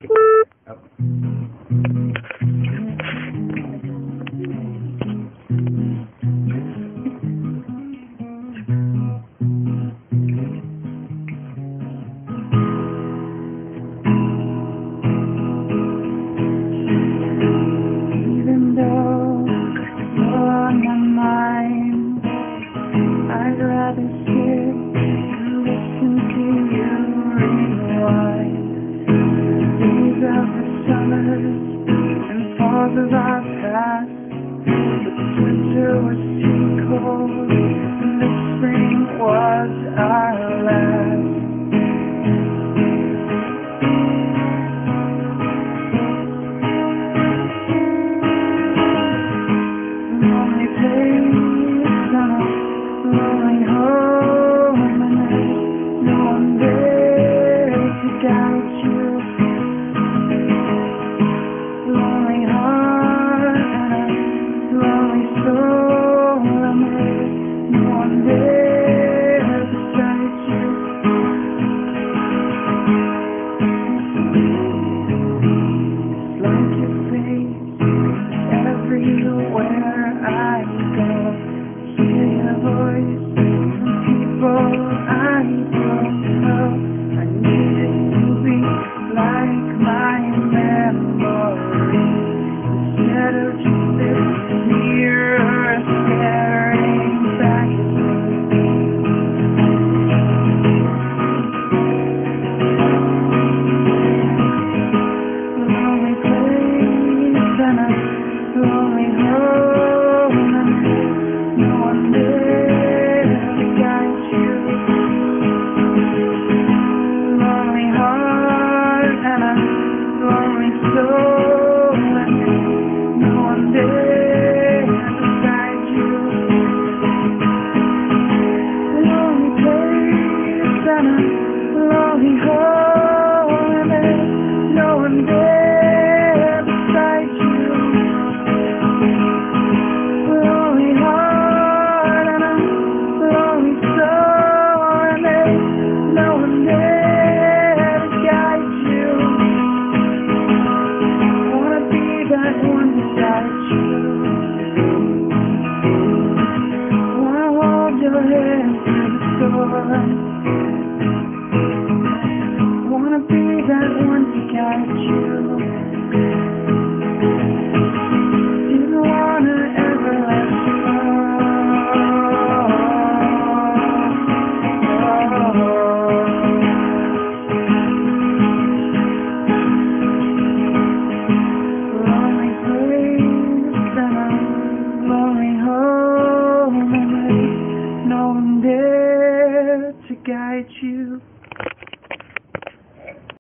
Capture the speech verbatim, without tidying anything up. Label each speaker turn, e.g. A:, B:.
A: Oh.
B: Even though you're on my mind, I'd rather sit and listen to you rewind. Days of the summers and falls of our past, but this winter was too cold and the spring was our last. Lonely place on a lonely home, and there's no one there to guide you. Lonely heart and a lonely soul, and there's no one there beside you. It's like your face everywhere I go. Hear your voice from people I don't know. I need it to be like my memory, instead of just this mirror staring back at me. Lonely place and a lonely home, and no one there to guide you. Lonely heart and a lonely soul, and no one there beside you. Lonely place and a lonely home, and no one there beside you. Lonely heart and a lonely soul, and there's no one there to guide you. I wanna be that one beside you. I wanna hold your hand through the storm. I wanna be that one to guide you. Didn't wanna ever let you go. Lonely place and a lonely home, and there's no one there to guide you.